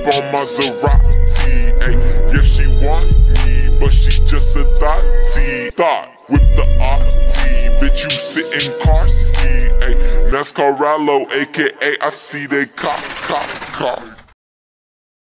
on Maserati. Ay, yeah, she want me, but she just a thought with the RT. Bitch, you sit in car seat. Ay, NASCAR Rallo, aka I see they cop.